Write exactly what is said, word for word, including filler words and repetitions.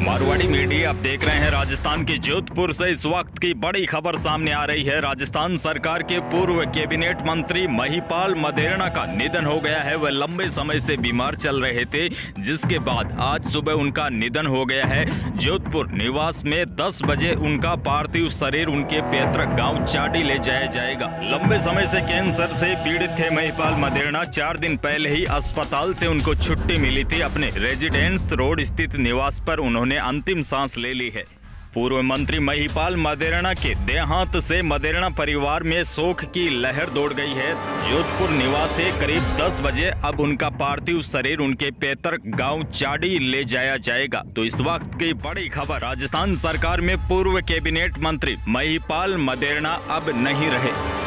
Marwari media आप देख रहे हैं। राजस्थान के जोधपुर से इस वक्त की बड़ी खबर सामने आ रही है। राजस्थान सरकार के पूर्व कैबिनेट मंत्री महिपाल मदेरणा का निधन हो गया है। वह लंबे समय से बीमार चल रहे थे, जिसके बाद आज सुबह उनका निधन हो गया है। जोधपुर निवास में दस बजे उनका पार्थिव शरीर उनके पैतृक गांव चाडी ले जाया जाएगा। लंबे समय से कैंसर से पीड़ित थे महिपाल मदेरणा। चार दिन पहले ही अस्पताल से उनको छुट्टी मिली थी। अपने रेजिडेंस रोड स्थित निवास पर उन्होंने अंतिम सांस ले ली है। पूर्व मंत्री महिपाल मदेरणा के देहांत से मदेरणा परिवार में शोक की लहर दौड़ गई है। जोधपुर निवास से करीब दस बजे अब उनका पार्थिव शरीर उनके पैतृक गांव चाडी ले जाया जाएगा। तो इस वक्त की बड़ी खबर, राजस्थान सरकार में पूर्व कैबिनेट मंत्री महिपाल मदेरणा अब नहीं रहे।